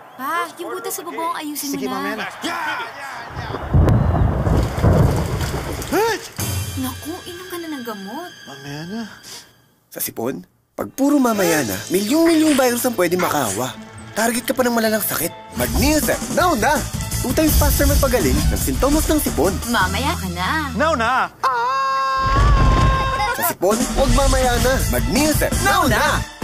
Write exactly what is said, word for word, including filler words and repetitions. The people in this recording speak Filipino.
Pa, yung butas sa bubong, ayusin Sige, mo na. mamaya na. Naku, inom ka na ng gamot. Mamaya na. Sa sipon, pag puro mamaya na, milyong-milyong virus ang pwede makahawa. Target ka pa ng malalang sakit. Mag-Neosep, now na! Two times faster magpagaling ng sintomas ng sipon. Mamaya ka na. Now na! Sa sipon, huwag mamaya na. Mag-Neosep, now na!